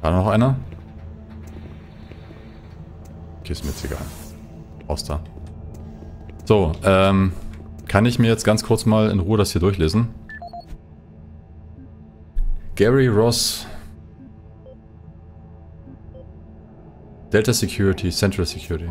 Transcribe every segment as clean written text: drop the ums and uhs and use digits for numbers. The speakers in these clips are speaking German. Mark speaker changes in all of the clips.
Speaker 1: War da noch einer? Okay, ist mir jetzt egal. Raus da. So, kann ich mir jetzt ganz kurz mal in Ruhe das hier durchlesen? Gary Ross. Delta Security, Central Security.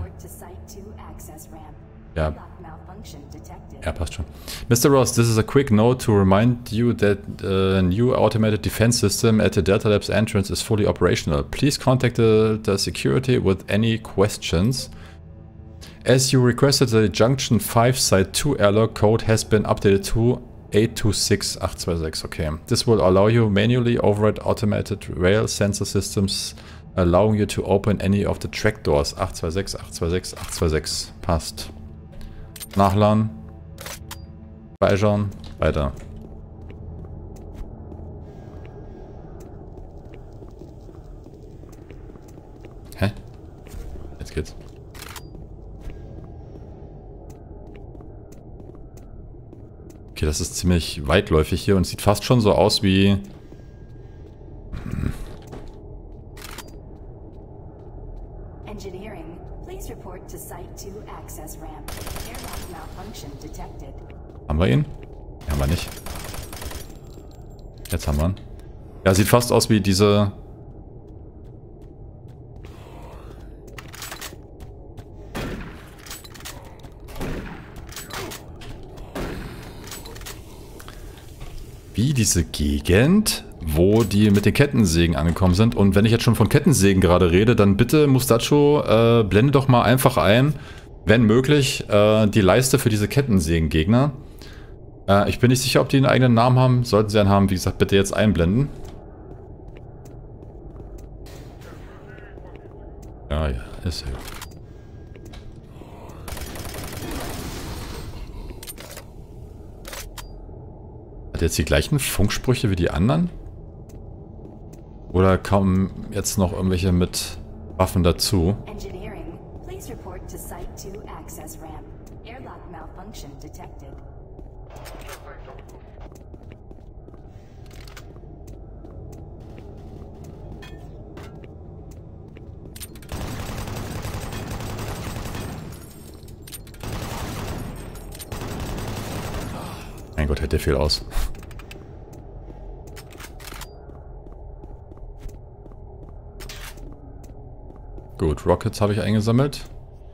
Speaker 1: Ja. Ja, passt schon. Mr. Ross, this is a quick note to remind you that a new automated defense system at the Delta Labs entrance is fully operational. Please contact the security with any questions. As you requested, the Junction 5 Site 2 airlock code has been updated to 826826. Okay. This will allow you manually override automated rail sensor systems, allowing you to open any of the track doors. 826, 826, 826. Passt. Nachladen. Beischauen. Weiter. Hä? Jetzt geht's. Okay, das ist ziemlich weitläufig hier und sieht fast schon so aus wie... Haben wir ihn? Haben wir nicht. Jetzt haben wir ihn. Ja, sieht fast aus wie diese... Wie diese Gegend, wo die mit den Kettensägen angekommen sind. Und wenn ich jetzt schon von Kettensägen gerade rede, dann bitte, Mustacho, blende doch mal einfach ein, wenn möglich, die Leiste für diese Kettensägen-Gegner. Ich bin nicht sicher, ob die einen eigenen Namen haben. Sollten sie einen haben, wie gesagt, bitte jetzt einblenden. Ja, ja, ist ja. Hat er jetzt die gleichen Funksprüche wie die anderen? Oder kommen jetzt noch irgendwelche mit Waffen dazu? Mein Gott, hält der viel aus. Gut, Rockets habe ich eingesammelt.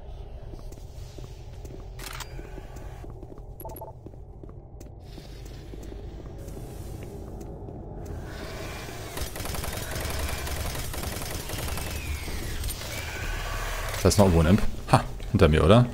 Speaker 1: Da ist noch irgendwo ein Imp. Ha, hinter mir, oder?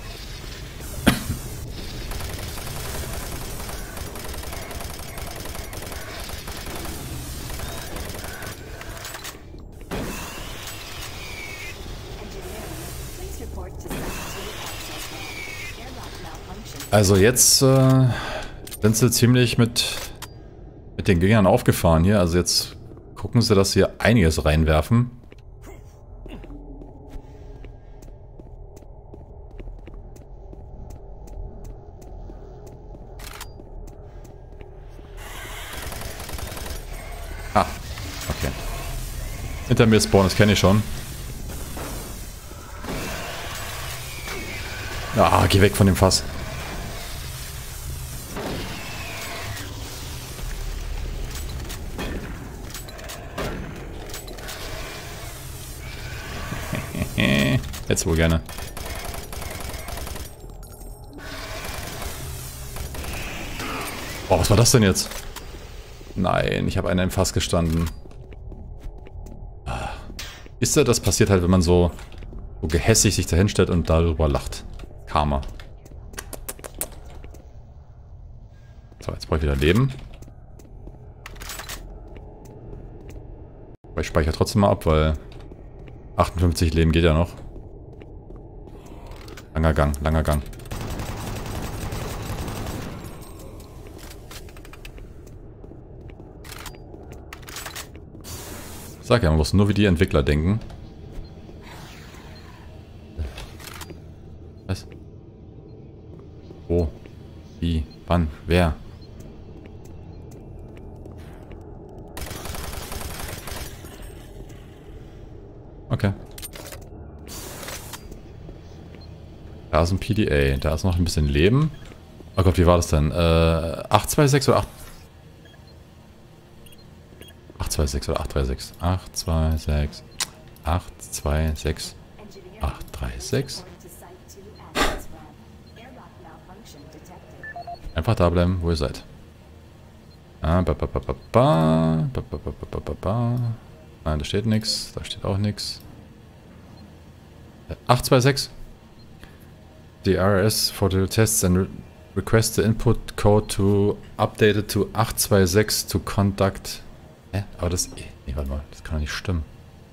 Speaker 1: Also jetzt sind sie ziemlich mit den Gegnern aufgefahren hier. Also jetzt gucken sie, dass sie einiges reinwerfen. Ah, okay. Hinter mir spawnen, das kenne ich schon. Ah, geh weg von dem Fass. Jetzt wohl gerne. Oh, was war das denn jetzt? Nein, ich habe einen im Fass gestanden. Ist ja, das passiert halt, wenn man so gehässig sich dahinstellt und darüber lacht. Karma. So, jetzt brauche ich wieder Leben. Aber ich speichere trotzdem mal ab, weil 58 Leben geht ja noch. Langer Gang, langer Gang. Sag ja, man muss nur wie die Entwickler denken. Was? Wo? Wie? Wann? Wer? Da ist ein PDA. Da ist noch ein bisschen Leben. Oh Gott, wie war das denn? 826 oder 826 oder 836? 826. 826. 836. Einfach da bleiben, wo ihr seid. Nein, da steht nichts. Da steht auch nichts. 826. The RS for the tests and request the input code to update it to 826 to conduct. Hä? Aber das. Nee, warte mal. Das kann doch nicht stimmen.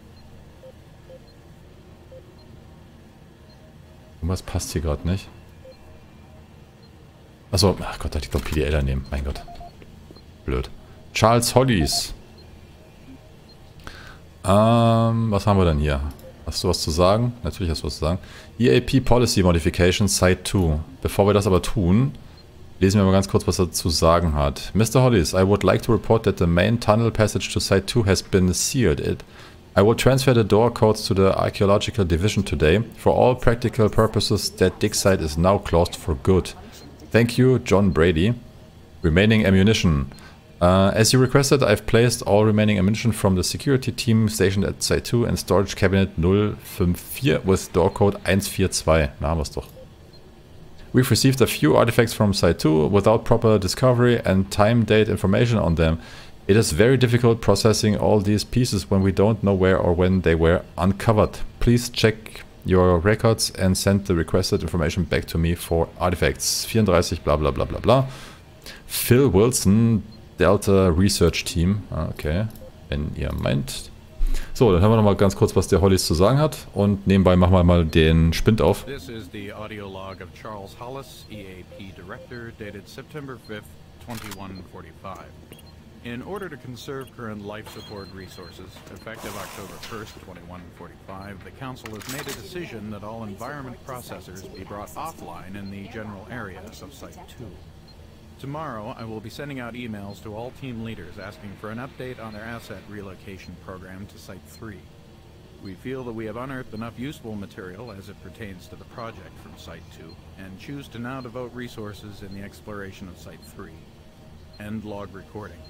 Speaker 1: Irgendwas passt hier gerade nicht. Achso, ach Gott, da hätte ich doch PDL daneben. Mein Gott. Blöd. Charles Hollies. Was haben wir denn hier? Hast du was zu sagen? Natürlich hast du was zu sagen. EAP Policy Modification Site 2. Bevor wir das aber tun, lesen wir mal ganz kurz, was er zu sagen hat. Mr. Hollies, I would like to report that the main tunnel passage to Site 2 has been sealed. I will transfer the door codes to the Archaeological Division today. For all practical purposes, that dig site is now closed for good. Thank you, John Brady. Remaining ammunition. As you requested, I've placed all remaining ammunition from the security team stationed at Site 2 and storage cabinet 054 with door code 142. Na, haben wir's doch. We've received a few artifacts from Site 2 without proper discovery and time date information on them. It is very difficult processing all these pieces when we don't know where or when they were uncovered. Please check your records and send the requested information back to me for artifacts. 34, bla bla bla bla bla. Phil Wilson, Delta Research Team. Okay, wenn ihr meint. So, dann hören wir nochmal ganz kurz, was der Hollies zu sagen hat. Und nebenbei machen wir mal den Spind auf.
Speaker 2: This is the audio log of Charles Hollis, EAP Director, dated September 5th, 2145. In order to conserve current life support resources, effective October 1st, 2145, the Council has made a decision that all environment processors be brought offline in the general area of Site 2. Tomorrow, I will be sending out emails to all team leaders asking for an update on their asset relocation program to Site 3. We feel that we have unearthed enough useful material as it pertains to the project from Site 2, and choose to now devote resources in the exploration of Site 3. End log recording.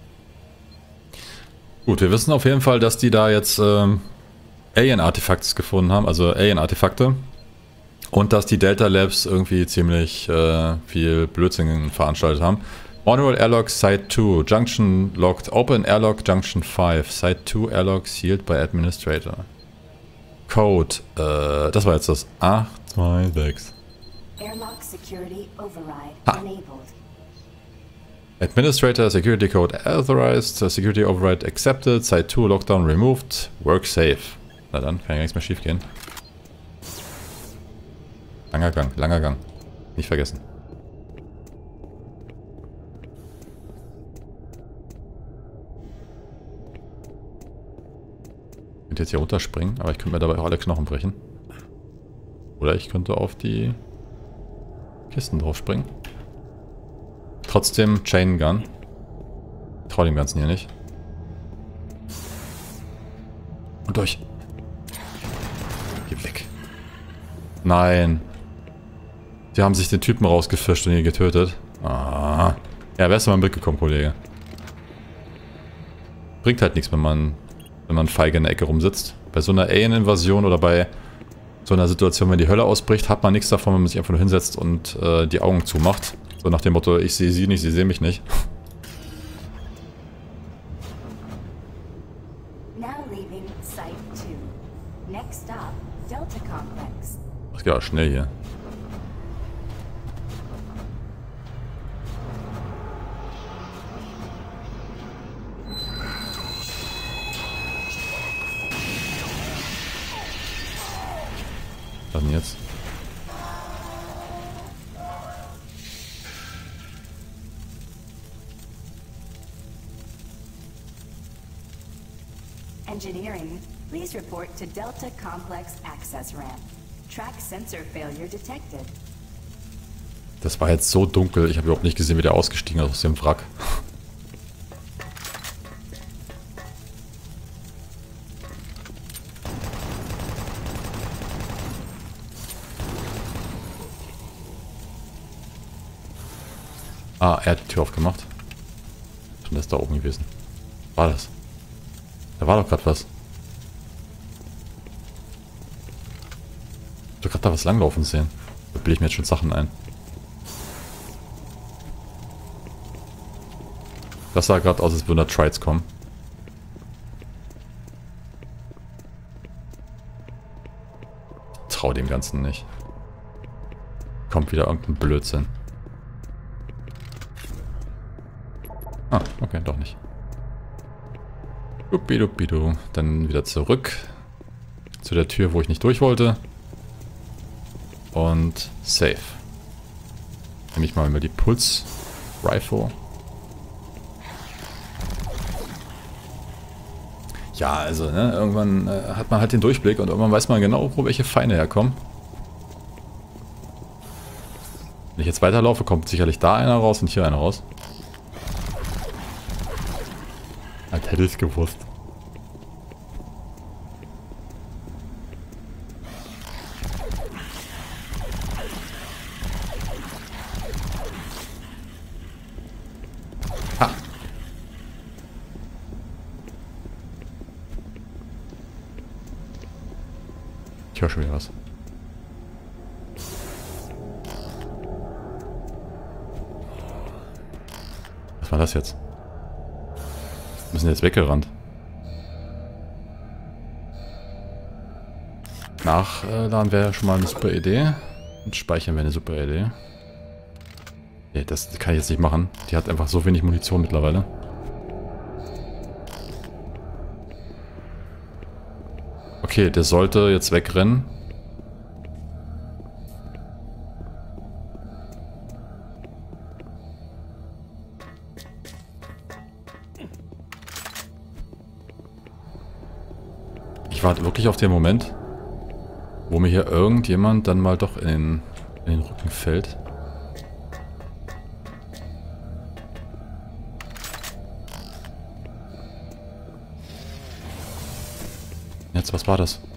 Speaker 1: Gut, wir wissen auf jeden Fall, dass die da jetzt Alien-Artefakte gefunden haben, also Alien-Artefakte. Und dass die Delta Labs irgendwie ziemlich viel Blödsinn veranstaltet haben. Manual Airlock Site 2, Junction locked, Open Airlock Junction 5, Site 2 Airlock sealed by Administrator. Code, das war jetzt das 826.
Speaker 3: Airlock Security Override enabled.
Speaker 1: Administrator Security Code authorized, Security Override accepted, Site 2 Lockdown removed, Work safe. Na dann, kann ja nichts mehr schief gehen. Langer Gang, langer Gang. Nicht vergessen. Ich könnte jetzt hier runterspringen, aber ich könnte mir dabei auch alle Knochen brechen. Oder ich könnte auf die Kisten drauf springen. Trotzdem Chain Gun. Ich trau dem Ganzen hier nicht. Und durch. Geh weg. Nein. Die haben sich den Typen rausgefischt und ihn getötet. Ah. Ja, wärst du mal mitgekommen, Kollege. Bringt halt nichts, wenn man feige in der Ecke rumsitzt. Bei so einer Alien-Invasion oder bei so einer Situation, wenn die Hölle ausbricht, hat man nichts davon, wenn man sich einfach nur hinsetzt und die Augen zumacht. So nach dem Motto, ich sehe sie nicht, sie sehen mich nicht.
Speaker 3: Now leaving Site 2. Next stop, Delta Complex.
Speaker 1: Das geht auch schnell hier. Was denn jetzt?
Speaker 3: Engineering, please report to Delta Complex Access Ramp. Track sensor failure detected.
Speaker 1: Das war jetzt so dunkel, ich habe überhaupt nicht gesehen, wie der ausgestiegen ist aus dem Wrack. Ah, er hat die Tür aufgemacht. Und das ist da oben gewesen. War das? Da war doch gerade was. Ich hab gerade da was langlaufen sehen. Da bilde ich mir jetzt schon Sachen ein. Das sah gerade aus, als würden da Trides kommen. Ich trau dem Ganzen nicht. Kommt wieder irgendein Blödsinn. Ah, okay, doch nicht. Dupidupidu. Dann wieder zurück zu der Tür, wo ich nicht durch wollte. Und safe. Nehme ich mal die Pulse Rifle. Ja, also, ne, irgendwann hat man halt den Durchblick und irgendwann weiß man genau, wo welche Feinde herkommen. Wenn ich jetzt weiterlaufe, kommt sicherlich da einer raus und hier einer raus. Als hätte ich es gewusst. Ha! Ich höre schon wieder was. Was war das jetzt? Wir sind jetzt weggerannt. Nachladen wäre schon mal eine super Idee. Und speichern wäre eine super Idee. Nee, das kann ich jetzt nicht machen. Die hat einfach so wenig Munition mittlerweile. Okay, der sollte jetzt wegrennen. Ich warte wirklich auf den Moment, wo mir hier irgendjemand dann mal doch in den Rücken fällt. Jetzt, was war das?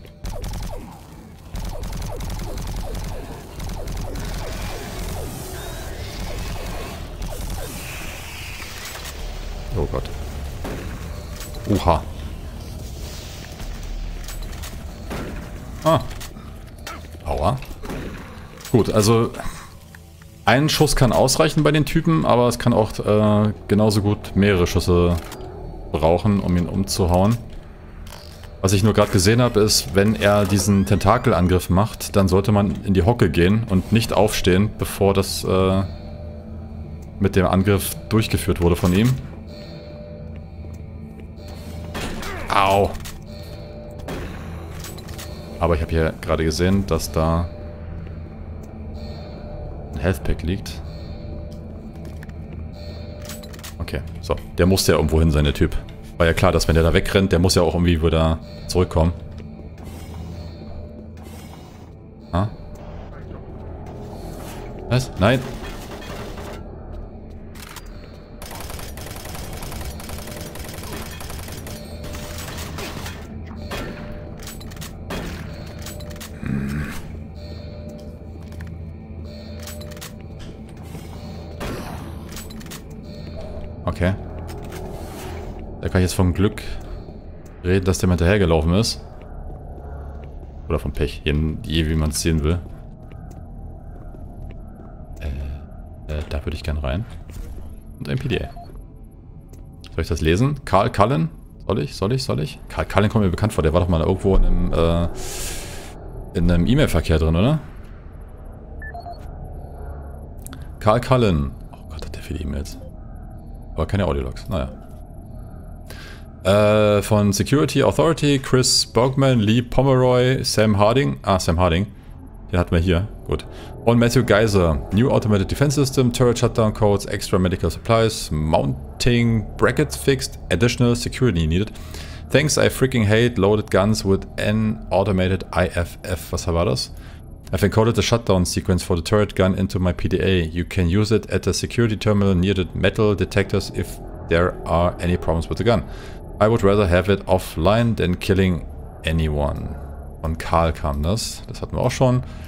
Speaker 1: Oh Gott. Oha. Ah. Aua. Gut, also ein Schuss kann ausreichen bei den Typen, aber es kann auch genauso gut mehrere Schüsse brauchen, um ihn umzuhauen. Was ich nur gerade gesehen habe, ist, wenn er diesen Tentakelangriff macht, dann sollte man in die Hocke gehen und nicht aufstehen, bevor das mit dem Angriff durchgeführt wurde von ihm. Au! Aber ich habe hier gerade gesehen, dass da ein Health Pack liegt. Okay, so. Der musste ja irgendwo hin sein, der Typ. War ja klar, dass wenn der da wegrennt, der muss ja auch irgendwie wieder zurückkommen. Ah? Was? Nein! Okay. Da kann ich jetzt vom Glück reden, dass der mal hinterhergelaufen ist. Oder vom Pech, je wie man es sehen will. Da würde ich gern rein. Und ein PDA. Soll ich das lesen? Carl Cullen? Soll ich? Carl Cullen kommt mir bekannt vor, der war doch mal irgendwo in einem E-Mail-Verkehr drin, oder? Carl Cullen. Oh Gott, hat der viele E-Mails. Aber keine Audiologs, naja. Von Security Authority, Chris Bergman, Lee Pomeroy, Sam Harding. Ah, Sam Harding. Den hatten wir hier. Gut. Und Matthew Geiser. New Automated Defense System, Turret Shutdown Codes, Extra Medical Supplies, Mounting Brackets fixed, Additional Security needed. Thanks, I freaking hate loaded guns with an automated IFF. Was war das? I've encoded the shutdown sequence for the turret gun into my PDA. You can use it at the security terminal near the metal detectors if there are any problems with the gun. I would rather have it offline than killing anyone. Von Karl kam das. Das hatten wir auch schon.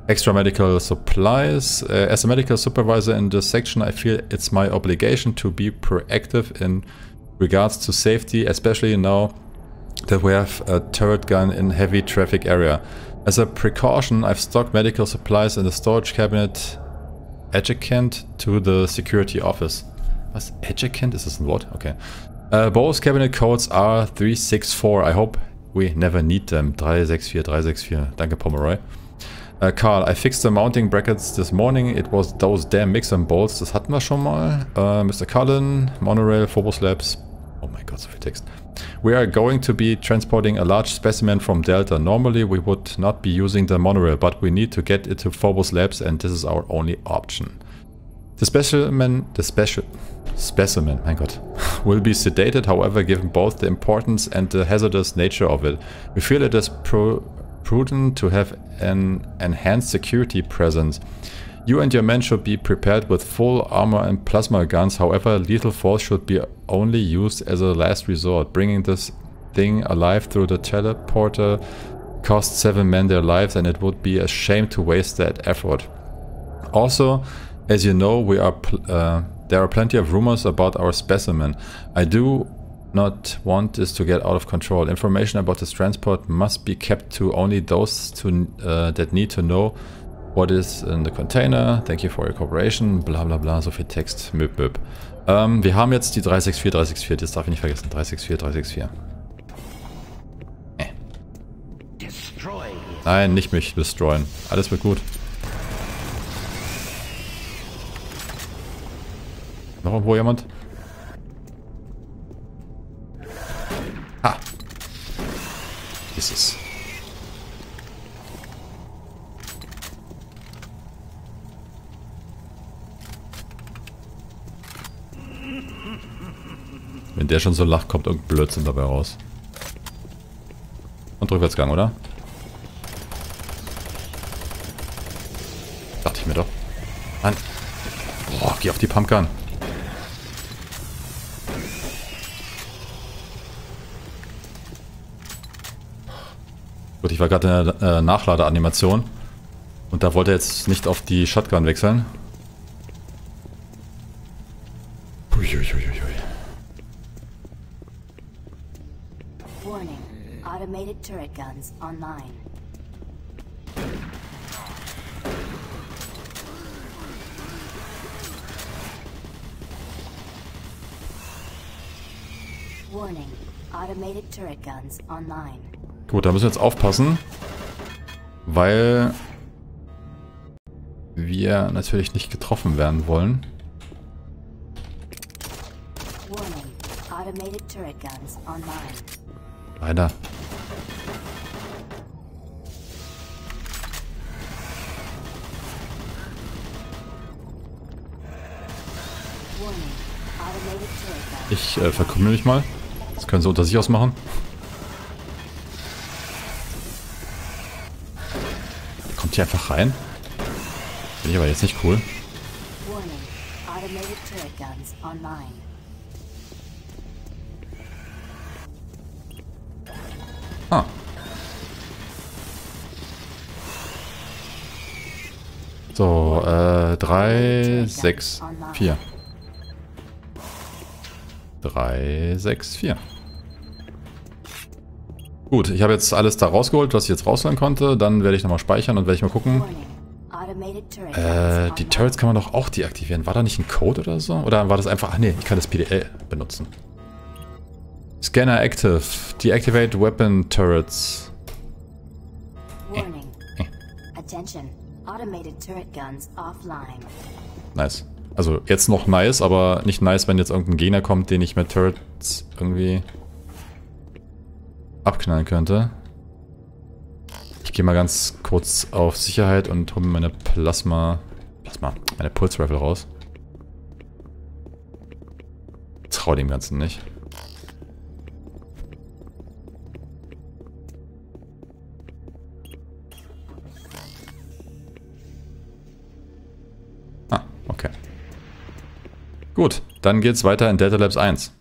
Speaker 1: Extra medical supplies. As a medical supervisor in this section, I feel it's my obligation to be proactive in regards to safety, especially now that we have a turret gun in heavy traffic area. As a precaution, I've stocked medical supplies in the storage cabinet adjacent to the security office. Was? Adjacent? Ist das ein Wort? Okay. Both cabinet codes are 364. I hope we never need them. 364, 364. Danke, Pomeroy. Carl, I fixed the mounting brackets this morning. It was those damn mixer bolts. Das hatten wir schon mal. Mr. Cullen, Monorail, Phobos Labs. Oh mein Gott, so viel Text. We are going to be transporting a large specimen from Delta. Normally we would not be using the monorail, but we need to get it to Phobos Labs and this is our only option. The specimen, mein Gott, will be sedated, however, given both the importance and the hazardous nature of it. We feel it is prudent to have an enhanced security presence. You and your men should be prepared with full armor and plasma guns, however, lethal force should be only used as a last resort. Bringing this thing alive through the teleporter cost 7 men their lives and it would be a shame to waste that effort. Also, as you know, there are plenty of rumors about our specimen. I do not want this to get out of control. Information about this transport must be kept to only those that need to know what is in the container. Thank you for your cooperation. Bla bla bla, so viel Text. Möp, möp. Wir haben jetzt die 364, 364. Das darf ich nicht vergessen. 364, 364. Nein, nicht mich destroyen. Alles wird gut. Noch irgendwo jemand? Ah. Ist es. Wenn der schon so lacht, kommt irgendein Blödsinn dabei raus. Und Rückwärtsgang, oder? Dachte ich mir doch. Mann. Boah, geh auf die Pumpgun. Gut, ich war gerade in der Nachladeanimation. Und da wollte er jetzt nicht auf die Shotgun wechseln. Uiuiuiui.
Speaker 3: Warning. Automated turret guns online. Warning. Automated turret guns online.
Speaker 1: Gut, da müssen wir jetzt aufpassen, weil wir natürlich nicht getroffen werden wollen.
Speaker 3: Warning. Automated turret guns online.
Speaker 1: Leider.
Speaker 3: Warning. Automated turret guns.
Speaker 1: Ich verkrümel mich mal. Das können sie unter sich ausmachen. Kommt hier einfach rein? Bin ich aber jetzt nicht cool.
Speaker 3: Warning. Automated turret guns online.
Speaker 1: Ah. So, 3, 6, 4. 3, 6, 4. Gut, ich habe jetzt alles da rausgeholt, was ich jetzt rausholen konnte. Dann werde ich nochmal speichern und werde ich mal gucken. Die Turrets kann man doch auch deaktivieren. War da nicht ein Code oder so? Oder war das einfach... Ach nee, ich kann das PDL benutzen. Scanner active. Deactivate weapon turrets.
Speaker 3: Warning. Attention. Automated turret guns offline.
Speaker 1: Nice. Also jetzt noch nice, aber nicht nice, wenn jetzt irgendein Gegner kommt, den ich mit Turrets irgendwie abknallen könnte. Ich gehe mal ganz kurz auf Sicherheit und hole mir meine meine Pulse Rifle raus. Trau dem Ganzen nicht. Ah, okay. Gut, dann geht's weiter in Delta Labs 1.